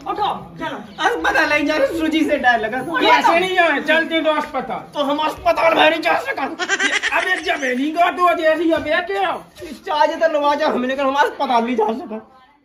उठो चलो। अस्पताल नहीं जा रहे, सूजी से डर लगा तो कैसे नहीं जाए, चलते तो अस्पताल। तो हम अस्पताल में नहीं जा सका। अबे जब नहीं गो तो जैसी अबे क्या चार्ज तो लवा जा हमें, लेकिन हम अस्पताल नहीं जा सका।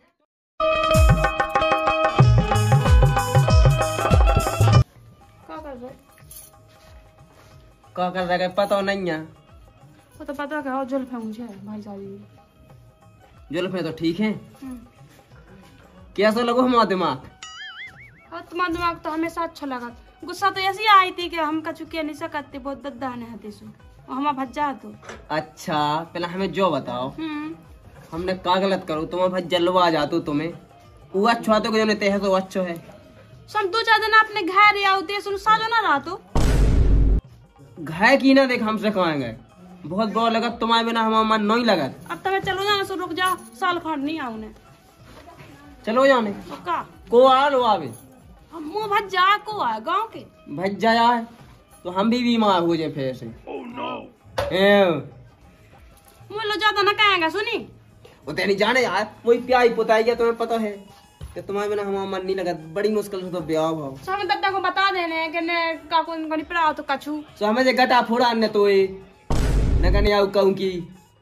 क्या कर रहा है पता नहीं है। वो तो पता क्या जुल्फ है मुझे भाई साहब। जुल्फ है तो ठीक है। कैसा लगो हमारा दिमाग? और तुम्हारा दिमाग तो हमेशा अच्छा लगा। गुस्सा तो ऐसी आई थी कि हम कछु के नहीं सकते, बहुत दद्दा ने हाथे सु और हम भज्जा तो। अच्छा पहले हमें जो बताओ, हमने क्या गलत करो तुम्हें भाई जलवा आ जातो तुम्हें? वो अच्छा तो जो नहीं है तो अच्छा है। सम 2-4 दिन अपने घर आते सुन साजो ना रहा तो घाय की ना देख हमसे कहेंगे बहुत बुरा लगा तुम्हारे बिना हमारा मन नहीं लगा। अब तो मैं चलो जाना, सो रुक जा, साल खंड नहीं आऊने। चलो जाने का को आ लो आवे हम मुंह भज्जा को आ गांव के भज जाया है तो हम भी बीमार हो जाए फिर से। मुँह लो ज्यादा ना कहेंगे सुनी। वो तेरी जाने यार वही प्याई पुताई गया, तुम्हें पता है कि तुम्हारे बिना हमारा मन नहीं लगा। बड़ी मुश्किल से तो ब्याह हुआ। सो हमें दद्दा को बता देने कि ने का कोई कोनी पड़ा तो कछु सो हमें जे गटा फोड़ा ने तो न कने आउ कहूं की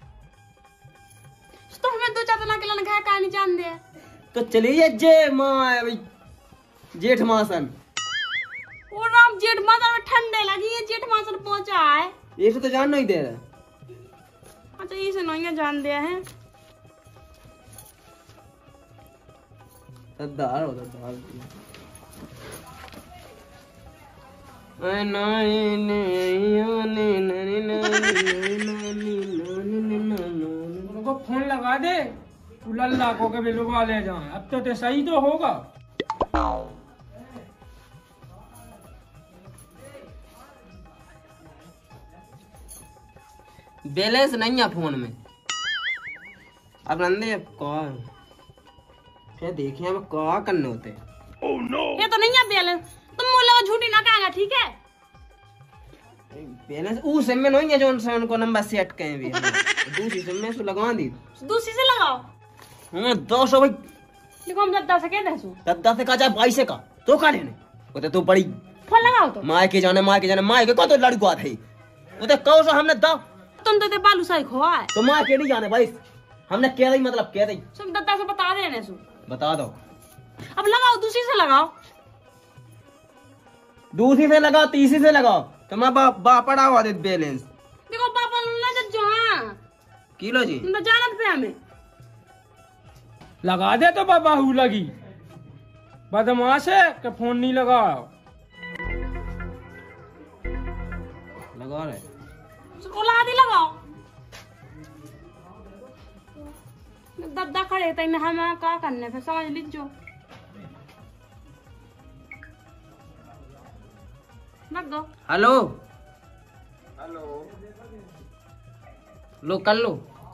तो हमें 2-4 दिन के घर का नहीं जान दे तो चलिए जे मां जेठ मासन। ओ राम जेठ मासन में ठंडे लगी है, जेठ मासन पहुंचा है ये तो जान नहीं दे रहा। अच्छा इसे नहीं जान दिया है। सद्दार हो सद्दार उनको फोन लगा दे लल्ला को के लुगा ले जाए। अब तो सही तो होगा। बैलेंस नहीं है फोन में। अब नंदे कौन क्या देखे हमें क्या करने होते। oh, no. ये तो नहीं है बैलेंस, तुम बोलो झूठी ना कहेंगे ठीक है। बैलेंस उस सिम में नहीं है जो उनको नंबर सेट कहे भी दूसरी सिम में लगवा दी। दूसरी से लगाओ। हाँ 200 भाई। देखो हम दद्दा से कहते हैं दद्दा से कहा जाए 22 से का तो का लेने वो तो बड़ी फोन लगाओ तो माँ के जाने माँ के को तो लड़का थे वो तो कहो सो हमने दो तुम तो बालू साई खोआ है तो माँ के नहीं जाने भाई हमने कह रही मतलब कह रही तुम दद्दा से बता देने सु बता दो। अब लगाओ दूसरी से लगाओ। दूसरी से लगाओ तीसरी से लगाओ तो मैं बापड़ा हुआ दे बैलेंस। देखो पापा ना जो हाँ किलो जी तुम तो जानत पे हमें लगा दे तो बाबा हु लगी बदमाश है कि फोन नहीं लगाओ। लगा रहे औलाद ही लगाओ। दद्दा खड़े थे हमें क्या करने फिर समझ लीजिए। रख दो। हेलो लो कर लो।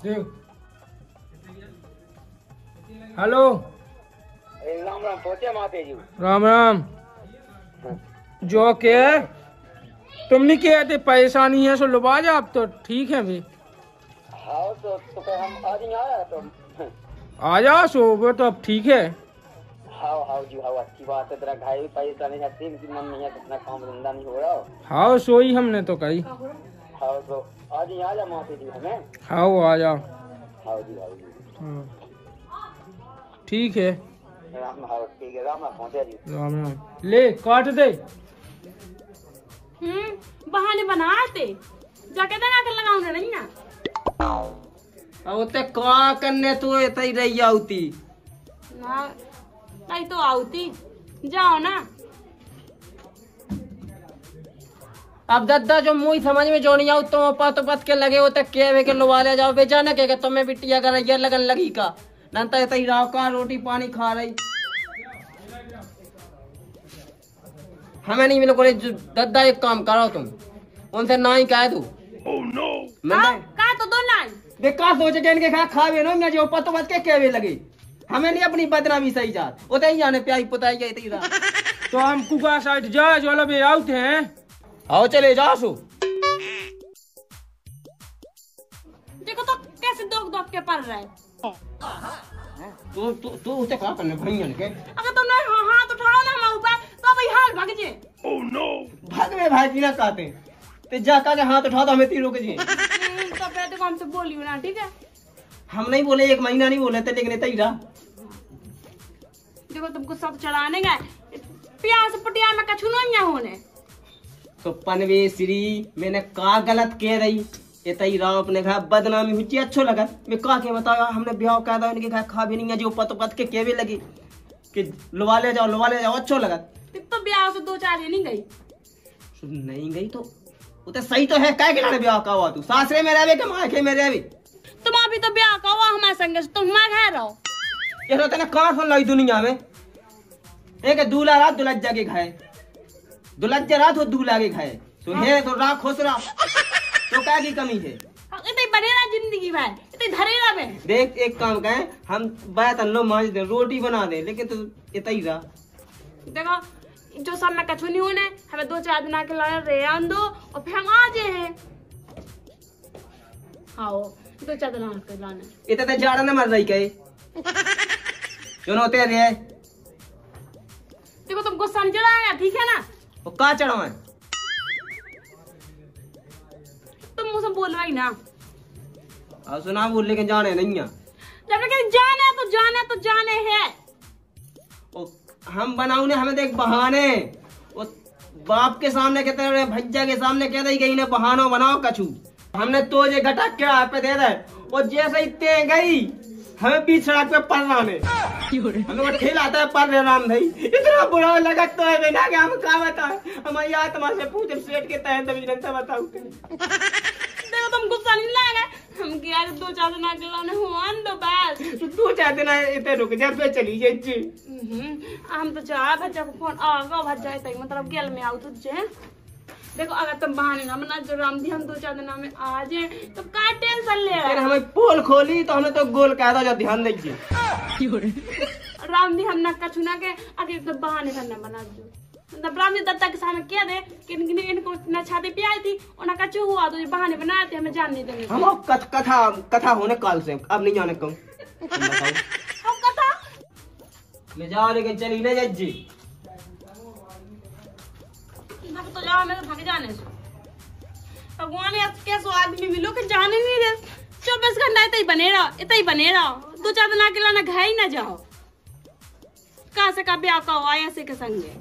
हेलो राम राम पहुंचे माते जी। राम राम। जो के तुम नहीं कहते परेशानी है सो लुबा जा। अब तो ठीक है भी। हाँ तो फिर हम आज ही आया तो आ जाओ सो वो तो अब ठीक है। हाँ जी हाँ अच्छी बात है। तेरा घायल परेशानी है किसी मन नहीं है, कितना काम धंधा नहीं हो रहा। हाँ सोई हमने तो कही। हाँ तो आज ही आ जा माते जी हमें। हाँ वो आ जाओ। हाँ जी ठीक है। राम हाँ ठीक है। राम राम पहुंचे जी। राम राम। ले काट दे। बहाने बनाते जाके दगा के लगाऊंगा नहीं ना। अब ते क्या करने तू इतनी रही आउती ना नहीं तो आउती जाओ ना। अब दद्दा जो मुई समझ में जो नहीं आउ तो पत के लगे होते के लुवा ले जाओ बेचाना के तुम्हें बिटिया कर ये लगन लगी का नंतर इतनी राव का रोटी पानी खा रही हमें नहीं मिलो। दद्दा एक काम करो तुम उनसे ना ही कह दो। का तो दो ना बेकार सोचे के इनके खा भी ना जो पत के कहवे लगे। हमें नहीं अपनी बदनामी सही जात उतने ही जाने प्याई पुताई गई थी। तो हम कुका साइड जा जो भी आउट हैं। आओ चले जाओ सो। देखो तो कैसे दोग के पड़ रहा है। तू उसे क्या करने भैया के अगर तुमने हाँ जे भाग में भाई बिना कहते ते जा का के हाथ उठा दो हमें तीरों के जी तो पहले तो हमसे बोलियो ना, ठीक है? हम नहीं बोले, 1 महीना नहीं बोले थे, लेकिन तेरा देखो तुम गुस्सा तो चढ़ाने गए, प्यास पटिया में कछु नहीं होने। तो पनवे श्री मैंने का गलत कह रही ये तई राव अपने घर बदनामी हुई अच्छो लगा। मैं का के बताया हमने ब्याह कह दो इनके घर खा भी नहीं है जो पत के केवे लगी कि लुवा ले जाओ अच्छो लगा। तो ब्याह से 2-4 दिन नहीं गई। नहीं गई तो वो तो सही तो है, काय के लाने ब्याह का हुआ तू सासरे में रहवे के मायके में रहवे। तुम अभी तो ब्याह का हुआ हमारे संग, तुम हमारे घर रहो। ये तो तेने कहां सुन लाई दुनिया में, एक दूल्हा रात दुलज्जा के खाए, दुलज्जा रात हो दूल्हा के खाए, तो है तो राख खुश रहा तो क्या की कमी है? इतनी बनेरा जिंदगी भाई, इतनी धरेरा में। देख एक काम कहें हम बात लो मांझ दे रोटी बना दे, लेकिन तो इतना ही रहा। देखो जो सब में कछु नहीं होने, हमें 2-4 दिन आके लाने रहे दो और फिर हम आ जाए। आओ 2-4 दिन आके लाने। इतना तो जाड़ा न मर रही कहे क्यों होते रहे। देखो तुम गुस्सा नहीं चढ़ाएगा, ठीक है ना? वो का चढ़ाओ तुम मुझसे बोलवाई ना। अब सुना बोल लेकिन जाने नहीं है। जब लेकिन जाने तो जाने है। ओ, हम बनाऊ ने हमें देख बहाने वो बाप के सामने कहते रहे, भज्जा के सामने कहते ही गई ने बहानो बनाओ कछु। हमने तो ये घटा के पे दे दे वो जैसे ही ते गई हमें बीच सड़क पे पढ़ाने हमें ठेल आता है पर राम भाई इतना बुरा लगा तो है बिना कि हम क्या बताए। हमारी आत्मा से पूछ सेठ के तहत तभी जनता बताऊ। देखो तुम गुस्सा नहीं लाएगा, हम क्या 2-4 दिन आके लाने हो दो बस। तो 2-4 दिन इतने रुक जा पे चली जाए। हम तो चाह भज्जा को फोन आगा भज्जा तक मतलब गेल में आउ तुझे। देखो अगर तुम बहाने ना बना जो राम दी हम 2-4 दिन में आ जाए तो का टेंशन ले रहा है। हमें पोल खोली तो हमने तो गोल कह दो ध्यान दीजिए। राम दी हम ना कछु ना के आगे तो बहाने करना बना दो। मतलब राम दी दत्ता के सामने क्या दे कि इनको ना छाती पे आई थी और ना कछु हुआ तो ये बहाने बनाए थे, हमें जान नहीं देंगे। हम कथा होने काल से अब नहीं जाने कहूँ हम कथा ले जाओ लेकिन चली ले जी तो जाओ मेरे भाग जाने से। भगवान कैसो आदमी मिलो कि जाने नहीं दे। 24 घंटा इतना ही बने रहो 2-4 दिन आके लाना घर ही ना जाओ। कहाँ से का ब्याह का हुआ ऐसे के संगे।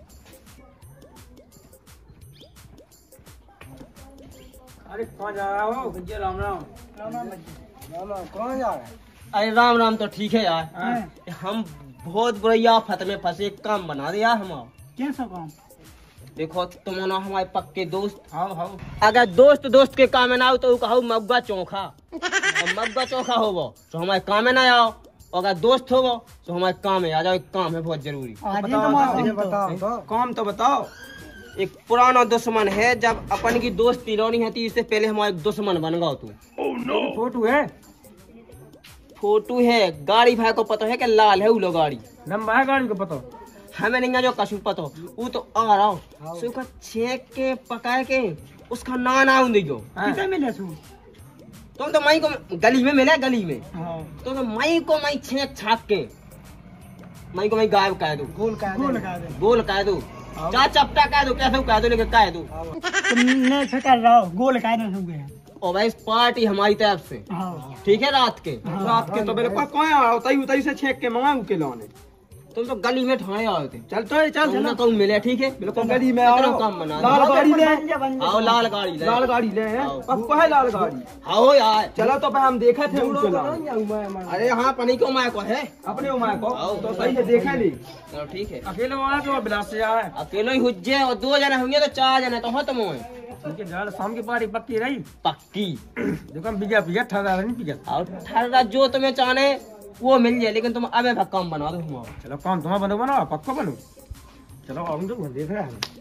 अरे कहाँ जा रहा हो भैया? राम राम। कहाँ जा रहा है? अरे राम राम तो ठीक है यार, हम बहुत बुरी आफत में फंसे, एक काम बना दिया हमारा। कैसा काम? देखो तुम ना हमारे पक्के दोस्त, हाँ अगर दोस्त के काम में ना हो तो कहो मग्गा चोखा, और मग्गा चोखा हो तो हमारे काम में ना आओ, और अगर दोस्त हो तो हमारे काम में आ जाओ। एक काम है बहुत जरूरी। बताओ काम तो बताओ। एक पुराना दुश्मन है, जब अपन की दोस्ती रोनी है इससे पहले हमारा दुश्मन बन गया तू। फोटो है? फोटो है, गाड़ी भाई को पता है कि लाल है वो गाड़ी, लंबा है गाड़ी को पता? हमें नहीं जो कशु पता वो तो आ रहा हूँ उसका छेक के पकाए के उसका नान आऊं दीजो। कितने मिले सु? तुम तो मई को गली में मिले, गली में हाँ। तो मई को मई छेक छाक के मई को मई गायब कह दो, गोल कह दो, चार चपटा कह दो, कैसे कह दो, लेकिन कह दो तुमने कर रहा हो गोल कह दो। और भाई पार्टी हमारी तरफ से, ठीक है? रात के तो मेरे पास कौन उताई से छेक के मंगाऊ के लाने। तुम तो गली में ठाणे आए थे। चल तो चल कहूँ मिले, ठीक है? बिल्कुल गली में आओ। काम बना लाल गाड़ी ले आओ, लाल गाड़ी ले, लाल गाड़ी ले पक्का है लाल गाड़ी। आओ यार चलो तो हम देखे थे उनको। अरे हाँ पनी को माया को है अपने उमाय को तो सही से देखा नहीं। चलो ठीक है। अकेले वहाँ तो बिलास से आए, अकेले ही हुज्जे और 2 जने होंगे तो 4 जने तो हो तुम शाम की पार्टी पक्की रही। पक्की देखो पिया ठहरा नहीं पिया और ठहरा जो तुम्हें चाहे वो मिल जाए, लेकिन तुम अब काम बना दो हमारा। चलो काम तुम्हारा बनो बनाओ पक्का बनो। चलो हम तो देख रहे हैं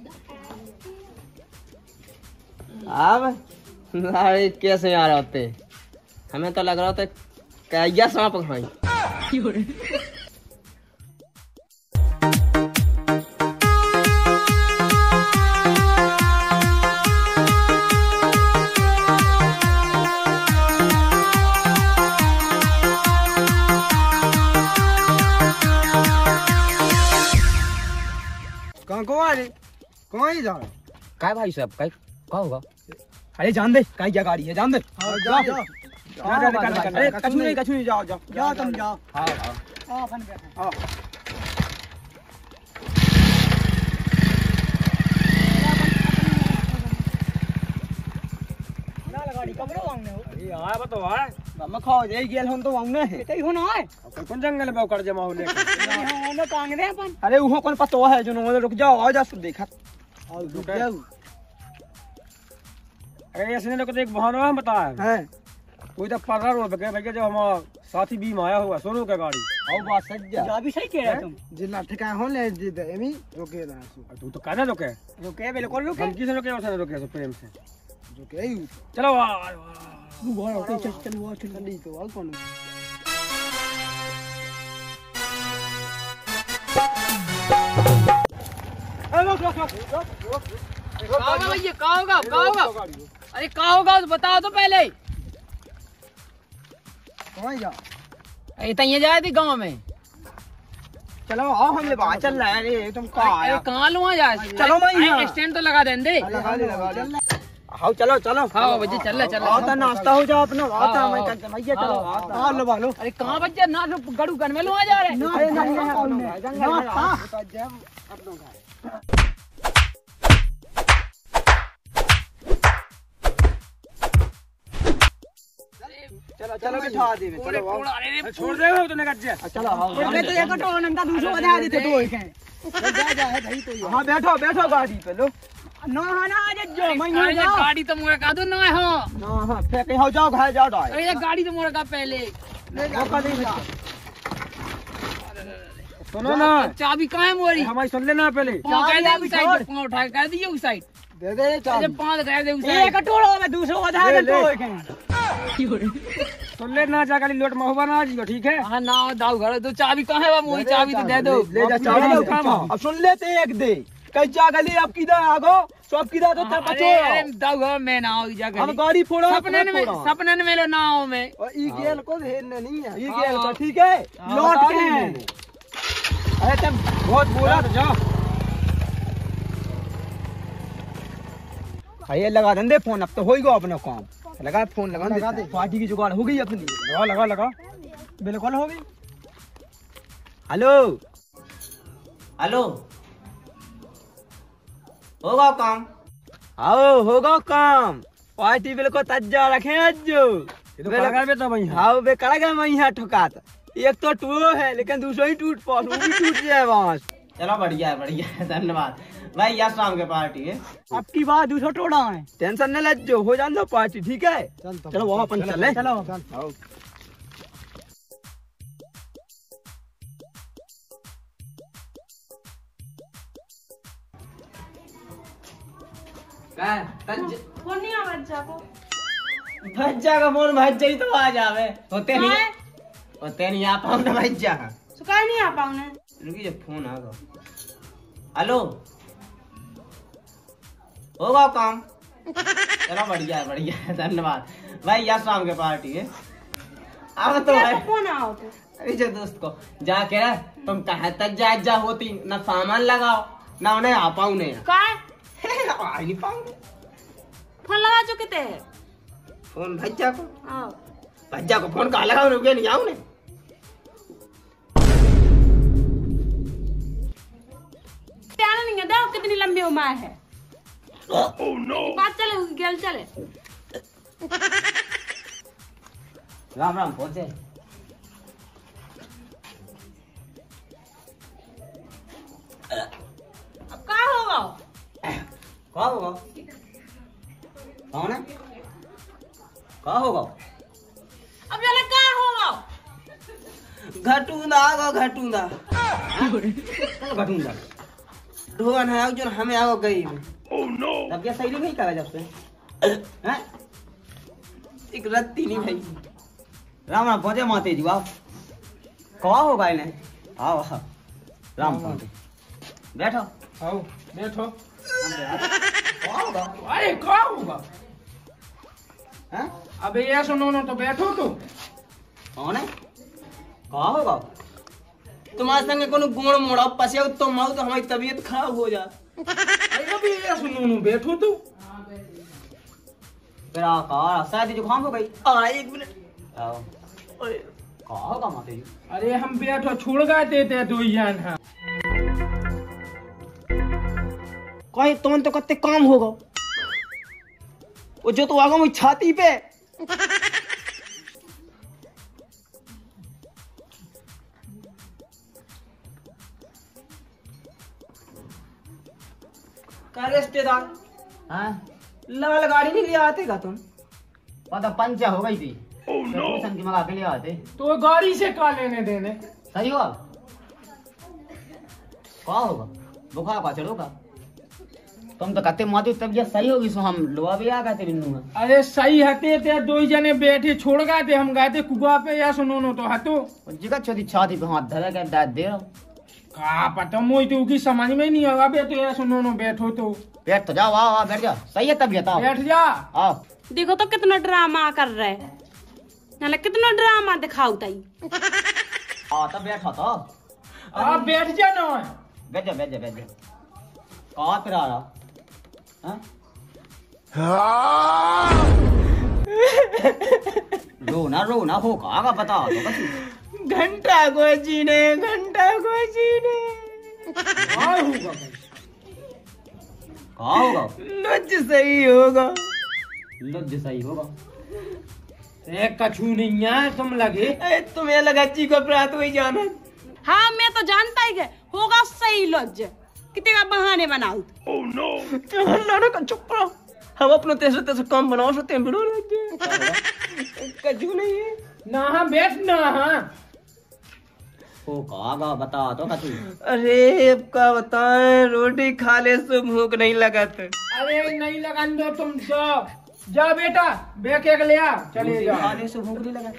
अब अरे कैसे आ रहे होते, हमें तो लग रहा था क्या सांप खाई। कहाँ को आ रहे, कहाँ ही जा रहे? काय भाई साहब काय का होगा? अरे जान दे, कहीं क्या गाड़ी है, जान दे। जा जा अरे कछु नहीं जाओ जाओ जाओ तुम जाओ। हाँ अपन बैठो। हाँ गाड़ी कब आउने हो? अरे आया बताओ आया मैं खाओ जाई गेल हम तो आउने है। कई हो ना है कौन जंगल में कर जमा हो ले हम कांग रे अपन। अरे वो कौन पतो है जो नो रुक जाओ आ जा सब देखा और रुक जाओ। अरे ऐसे लोग तो एक बहाना है बता हैं कोई तो पकड़ रो के भाई जब हमारा साथी बीम आया हुआ सोनू का गाड़ी आओ बात सच जा भी सही कह रहा तुम जिला ठिकाना हो ले एमी रोके ना तू तो कहना रोके रोके बिल्कुल रोके हल्की से रोके और रोके प्रेम से रोके चलो तू बाहर चल चल वो चल दी तो वाल कौन भैया कहाँ होगा अरे कहाँ होगा तो बताओ तो पहले। कहाँ जा इतना जाए थी गाँव में। चलो आओ हम ले बाहर चल रहा है। अरे तुम कहाँ आया? कहाँ लूँगा जाए चलो मैं यहाँ स्टैंड तो लगा देंगे। लगा ले आओ चलो चलो हाँ भैया चल चल आओ तो नाश्ता हो जाओ अपना आता मैं करते भैया चलो आओ लो बालो। अरे कहाँ बच्चा ना गड़ू गन में लुआ जा रहे अरे नहीं चलो चलो बिठा दे चलो छोड़ दे तो नहीं कट जाए चलो मैं तो एक टो नंदा दूसरा बता देते तो के जा है भाई तो हां बैठो बैठो गाड़ी पे लो ना ना आज जो मैं गाड़ी तो मोरा का दो ना हो ना हां फेंक हो जाओ घर जाओ डाय अरे गाड़ी तो मोरा का पहले मौका दे सुनो ना चाबी कहाँ है मोरी हमारी सुन लेना पहले चाबी साइड पाँव उठा कर दिए उस साइड दे दे अरे पाँव कर दे उस एक टोड़ो में दूसरा बता दे तो सुन लेना जा गाड़ी लोट महुआ ना जी ठीक है। हाँ ना दाऊ घर तो चाबी कहाँ है मोरी चाबी तो दे दो ले जा चाबी अब सुन लेते एक दे कई जा गली अब किधर आगो सब किधर तो था अरे दाऊ घर में ना हो जा हम गाड़ी फोड़ो सपने में लो ना हो में और ई गेल को हेरने नहीं है ई गेल को ठीक है लौट के अरे तुम बहुत बोला तो जाओ ये लगा दे फोन अब तो हो ही गया अपना काम लगा फोन लगा दे पार्टी की जुगाड़ हो गई अपनी लगा बिल्कुल हो गई। हेलो हेलो होगा काम? आओ होगा काम पार्टी बिल्कुल तज्जा रखे आज जो हाँ बे करेगा मैं यहाँ ठुकात एक तो टूटो है लेकिन दूसरा ही टूट पास वो भी टूट जाए बांस। चलो बढ़िया है धन्यवाद भाई यार शाम के पार्टी है अब की बात दूसरा टोड़ा है टेंशन न लो हो जान दो पार्टी ठीक है चलो वो अपन चले चलो फोन नहीं आ बच्चा को भज्जा का फोन भज्जा ही तो आ जावे होते नहीं आ पाऊँ ना भज्जा का सुकाई नहीं आ पाऊँ ने रुकी जब फोन आ गया। हेलो होगा काम? चलो बढ़िया है धन्यवाद भाई यार शाम के पार्टी है अब तो भाई फोन आओ तो अरे जो दोस्त को जाके ना तुम कहे तक जा होती ना सामान लगाओ ना उन्हें आ पाऊँ नहीं काय आ नहीं पाऊँ फोन लगा चुके थे फोन भज्जा को आओ भज्जा को फोन कहा लगाओ रुके नहीं आऊँ नहीं नहीं है देखो कितनी लंबी उम्र है। बात चले गेल चले राम राम पहुंचे अब क्या होगा कहाँ होगा कौन है कहाँ होगा अब चले क्या होगा घटूंदा ढोन है जो हमें आओ गई तब क्या सही नहीं करा जब से हैं एक रत्ती नहीं भाई राम राम पहुंचे माते जी आप कहाँ होगा इन्हें आओ राम पहुंचे बैठो आओ बैठो कहाँ होगा अरे क्या होगा हैं अबे ये सुनो ना तो बैठो तो कौन है कहाँ होगा तुम्हारे संगे कोनो गुण मोड़ा पसे तो माऊ तो हमारी तबीयत खराब हो जा। अरे अभी ये सुनो बैठो तो तेरा का शायद जुकाम हो गई। एक मिनट आओ का होगा माते जी। अरे हम बैठो छोड़ गए थे दो जान। हाँ कहीं तुम तो कत्ते काम होगा वो जो तो आगा मुझे छाती पे का रिश्तेदार हाँ लाल गाड़ी नहीं ले आते का तुम? पता पंचा हो गई थी। की मंगा के ले आते तो गाड़ी से का लेने देने। सही होगा का होगा बुखार का चढ़ोगा तुम तो कहते माती तबीयत सही होगी सो हम लोहा भी आ गए थे बिन्नू में। अरे सही हते थे दो जने बैठे छोड़ गए थे हम गए थे कुआ पे या सुनो तो हतो जिगर छोटी छाती पे हाथ धरा के दाद दे रहा का पता मोई तो की समझ में नहीं होगा बैठो या सुनो बैठो तो बैठ तो जाओ आओ बैठ जा सही है तबीयत आओ बैठ जा। आओ देखो तो कितना ड्रामा कर रहे हैं नाले कितना ड्रामा दिखाओ ताई। आओ तब बैठो तो आप बैठ जा ना। बैठ जा बैठ जा बैठ जा कहाँ पे रहा रोना हो कहा बता तो घंटा को जीने कहाँ होगा कहाँ होगा लज सही होगा लज्ज सही होगा एक कछू नहीं है तुम लगे। अरे तुम्हें लगा ची को प्रात हुई जाना। हाँ मैं तो जानता ही है होगा सही लज्ज कितने का बहाने बनाओ। लाना का चुप रहो हम अपने तेरे काम बनाओ सकते हैं बिड़ो कछु नहीं है ना हाँ बैठ ना। हाँ हो कहा बता तो कछु। अरे अब का बताएं रोटी खा ले से भूख नहीं लगाते। अरे नहीं लगान दो तुम जाओ जा बेटा बेक एक ले आ चले जा। खाने से भूख नहीं लगा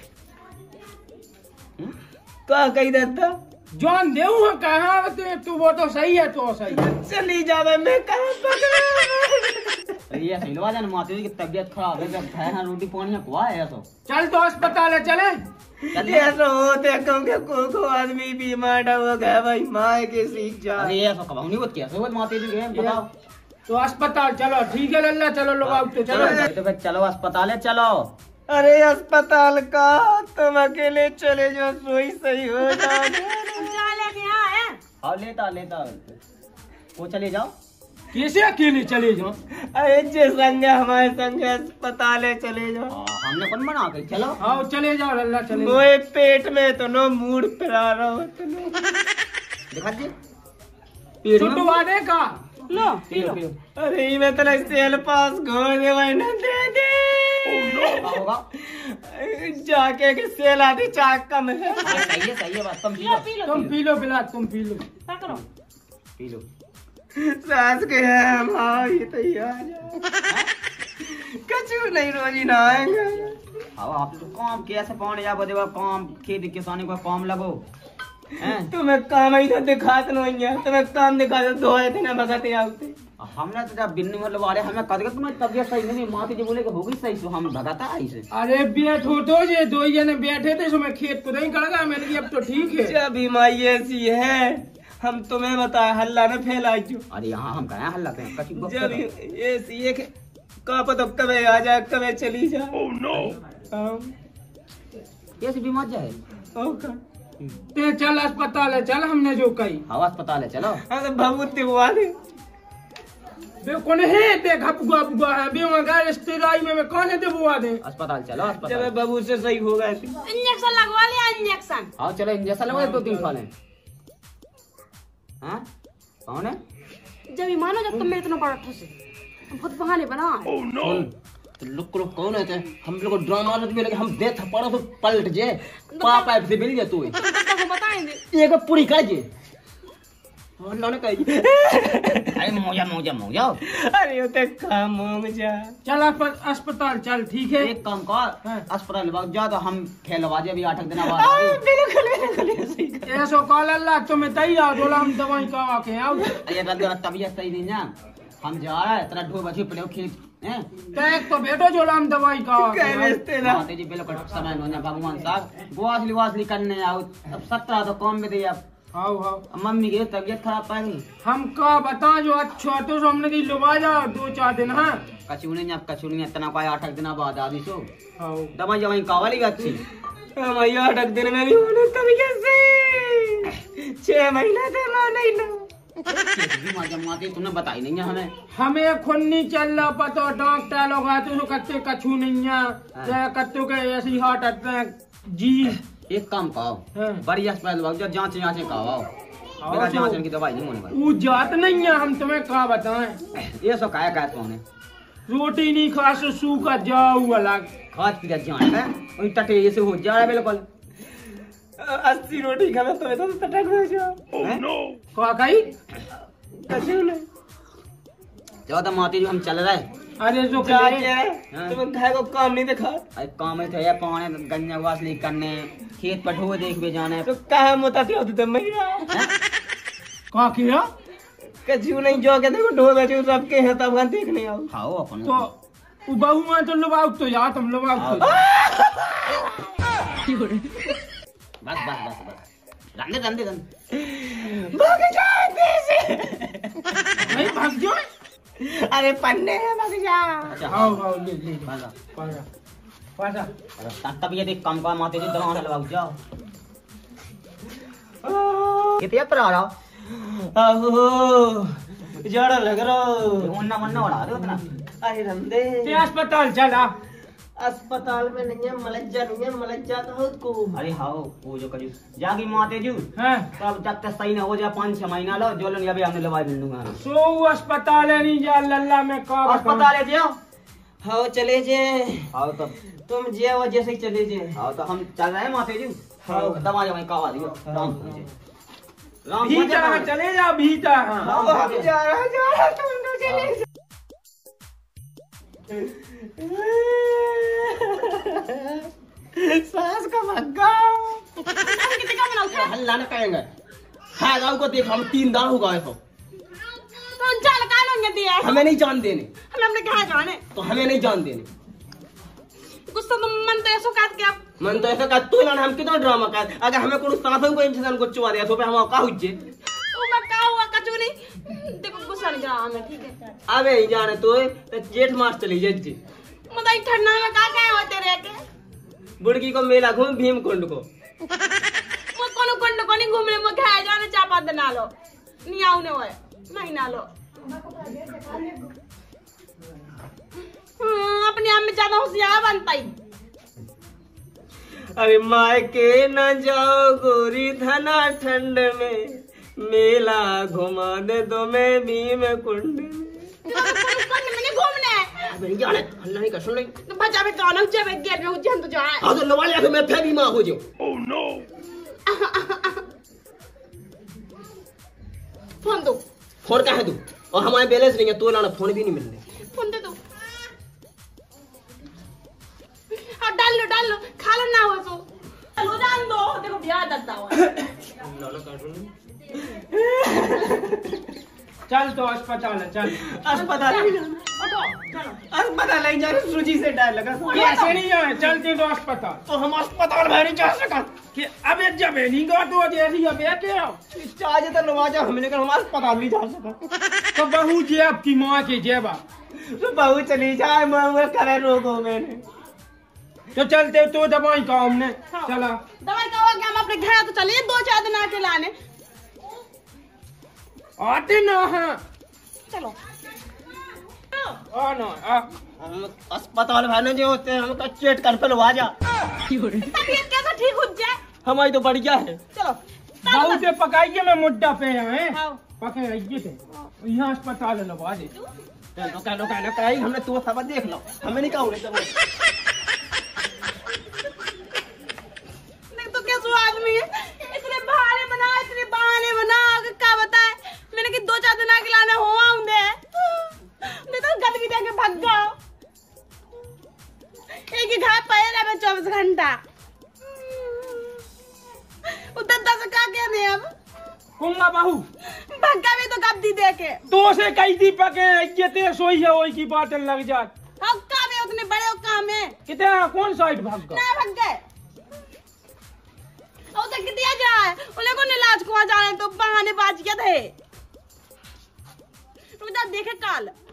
का कही देता जॉन देऊ है कहाँ तू वो तो सही है तो सही है। चली जावे मैं कहाँ अरे ये सही लगा जान माते की तबीयत खराब है जब खाए ना रोटी पानी है कुआ है तो चल तो अस्पताल है चले। ये तो होते कम के को आदमी बीमार हो गया भाई माँ के सीख जा। अरे ये सब कबाऊ नहीं होती है माते जी बताओ तो अस्पताल चलो ठीक है लल्ला चलो लोग आओ तो चलो। तो फिर चलो अस्पताल चलो। अरे अस्पताल का तुम अकेले चले जाओ सोई सही हो हाँ लेता वो चले जाओ कैसे अकेले चले जाओ। अरे जे संग हमारे संग अस्पताल चले जाओ। हमने कौन बना के चलो हाँ चले जाओ लल्ला चले जाओ। मोए पेट में तो नो मूड पिला रहा हो तो दिखा दे छोटू वादे का लो पी लो अरे मैं तो सेल पास घोड़ दे भाई ना दे होगा जाके के सेल आधी चाक कम है। सही है बात तुम पी लो बिला तुम पी लो पी लो सास के है हम ये तैयार कछु नहीं रोजी ना आएंगे। अब आप तो काम कैसे पाने जा बदे काम खेती किसानी को काम लगो तुम्हें काम ही तो दिखाते नहीं है तुम्हें काम दिखा दो धोए थे ना भगते आते हमने तो जब बिन्नी मतलब आ रहे हमें कद के तुम्हारी तबीयत सही नहीं माती जी बोले कि होगी सही सो हम भगाता आई से। अरे बैठो तो ये दो जने बैठे थे सो मैं खेत को नहीं करेगा मैंने कहा अब तो ठीक है। जब बीमारी ऐसी है हम तुम्हें बताए हल्ला न फैलाई जो। अरे यहाँ हम कहें हल्ला पे जब ऐसी एक का पता कभी आ जाए कभी चली जाए। कैसी बीमार जाए ते चल अस्पताल है चल हमने जो कही। हाँ अस्पताल है चलो। भभूति बुआ दे कौन है ते घपुआ बुआ है बे वहां रिश्तेदारी में कौन है ते बुआ दे। अस्पताल चलो अस्पताल जब बाबू से सही हो गए इंजेक्शन लगवा लिया इंजेक्शन। हाँ चलो इंजेक्शन लगवा 2-3 खा लें। हाँ कौन है जब ये मानो जब तुम मेरे इतना बड़ा ठोसे बहुत बहाने बना। तो लोग कौन है हम लोग ड्रामा में लगे हम दे थप्पड़ तो पलट जे पापा से मिल जा तू बताएंगे एक पूरी कर जे अल्लाह ने कही अरे मौजा अरे वो तो काम हो जा। चल अस्पताल चल ठीक है। एक काम कर अस्पताल भाग जा तो हम खेलवा जे अभी 8 दिन बाद। बिल्कुल ऐसो कॉल अल्लाह तुम्हें तैयार बोला हम दवाई कहा के आओ। ये तबीयत सही नहीं ना हम जा रहा है तेरा ढो बजे पड़े खेत एक तो बैठो जो हम दवाई कहा माते जी बिल्कुल समय भगवान साहब गुआसली करने आओ अब 17 तो कम में दे आओ आओ। मम्मी की तबीयत खराब पाएंगी। हम का बता जो अच्छा तो हमने की लुबा जाओ 2-4 दिन। हाँ कचूनी अब कचूनी इतना कोई 8 दिन बाद आदि सो आओ। दवाई जवाई कावाली अच्छी हमारी 8 दिन में भी होने तभी कैसे 6 महीने से नहीं लो जमाती तुमने बताई नहीं है हमें। हमें खून नहीं चल रहा पता डॉक्टर लोग आते तो कत्ते कछू नहीं है कत्तों के ऐसी हार्ट अटैक जी। एक काम कहो हाँ। बड़ी अस्पताल जांच जांच कराओ मेरा जांच की दवाई नहीं होने वाली। वो जात नहीं है हम तुम्हें क्या बताएं। ये सब काया कौन है रोटी नहीं खा सो सूखा जाओ अलग खाद पी जान है वही टटे से हो जा रहा है बिल्कुल 80 रोटी खाना तो टटक हो जाओ। क्या कही ज्यादा माती जो हम चल रहे अरे जो क्या करे क्या है तुम घाय को काम नहीं देखा अरे काम थे या पाने गन्ने वासली करने खेत पठो देख भी जाने तो कहा मोता थी होती तो मैया क्या किया कछु नहीं जो के देखो ढो बचे सबके हैं तब हम देखने आओ खाओ अपन तो वो बहू में तो लुबाऊ तो यार तुम लुबाऊ तो बस बस बस बस रंदे रंदे रंदे भाग जाते से नहीं भाग जो अरे पन्ने है भाग जा। अच्छा आओ आओ ले ले पासा पाजा पाजा अरे तब ये देख कम का माते जी दवा लगाओ जाओ कितने पर आ रहा आहो जड़ा लग रहा वन्ना वन्ना उड़ा दे उतना। अरे रंदे ते अस्पताल चला अस्पताल में नहीं है मलज्जा का को अरे हाँ वो जो कजू जागी माते जू हैं तब जब तक सही ना हो जाए 5-6 महीना लो जो लो अभी हमने दवाई मिल दूंगा सो अस्पताल है नहीं जा लल्ला में का अस्पताल है जियो हाँ चले जे आओ तब तुम जे वो जैसे चले जे आओ तो हम चल रहे हैं माते जू हाँ। दवा जवाई कावा दियो राम पहुंचे राम भीतर पहुंचे चले जा भीतर राम अब हम पहुंचे जा रहा तुम तो चले सास का भग्गा कितने का बनाओ हल्ला न करेंगे हाँ गाँव को देख हम 3 दान हो गए हो तो जाल का लोगे दिया हमें नहीं जान देने हम हमने कहा जाने तो हमें नहीं जान देने कुछ तो तुम मन तो ऐसा काट के आप मन तो ऐसा का तू ना हम कितना ड्रामा कर अगर हमें कोई साथों को इंसान को चुवा दिया तो पे हम का हुज्जे तो मैं का हुआ कचू नहीं देखो गुस्सा नहीं जा हमें ठीक है अबे ही जाने तो जेठ मास चली जज्जी मतलब ठंडा में का क्या होते रह के बुड़की को मेला घूम भीम कुंड को वो कोनो कुंड को नहीं घूमने में खाए जाने चापा दना लो नहीं आउने होए नहीं ना लो अपने आप में ज्यादा होशियार बनता ही अरे मायके न जाओ गोरी धना ठंड में मेला घुमा दे दो मैं भीम कुंड में कुंड में नहीं घूमने अबे नहीं जाने हल्ला नहीं कर सुन ले तो बचा में कौन उच्च में गेट में उज्जैन तो जाए हाँ तो लवा लिया तो मैं फिर बीमार हो जाऊं ओह नो फोन दो फोन का है तू और हमारे बैलेंस नहीं है तो लाना फोन भी नहीं मिलने फोन दे दो अब डाल लो खा लो ना हो तो लो जान दो देखो ब्याह दत्ता हुआ चल तो अस्पताल है चल अस्पताल नहीं जाना अस्पताल नहीं जाना सूजी से डाल लगा कैसे नहीं जाए चलते तो अस्पताल तो हम अस्पताल में नहीं जा सका कि अबे जब नहीं गो तो जैसी अबे के हो चाहे तो नवाजा हमने कहा हम अस्पताल नहीं जा सका तो बहू जी आपकी माँ की जेबा तो बहू चली जाए मैं करे रोको मैंने तो चलते तो दवाई का हमने चला दवाई का हुआ कि हम अपने घर तो चलिए 2-4 दिन आके लाने आते ना हाँ चलो आ ना आ हम अस्पताल भाने जो होते हैं हम चेट कर पे लवा जा तबीयत कैसा ठीक हो जाए हमारी तो बढ़िया है चलो बहू से पकाइए मैं मुड्डा पे है हाँ। पके आइए थे यहाँ अस्पताल लगा दे कहना हमने तू सब देख लो हमें नहीं कहूँगे देख तो कैसे आदमी है इतने बहाने बना क्या बताए मैंने कि 2-4 दिन आके लाना हो आऊंगे मैं तो गंदगी देके भाग गया एक ही घर पे रहे 24 घंटा उधर 10 का क्या नहीं अब कुंगा बहू भग्गा भी तो कब दी देके तो से कई दी पके इज्जते सोई है वही की बात लग जात अब काम है उतने बड़े काम है कितना कौन साइड भाग गया ना भाग गए और तो फेंक दिया जाए उन्हें को इलाज को जाने तो बहाने बाज किया थे रुक जा देखे काल